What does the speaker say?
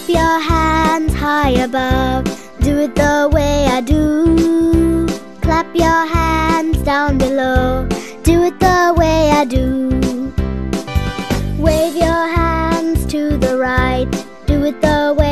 your hands high above, do it the way I do. Clap your hands down below, do it the way I do. Wave your hands to the right, do it the way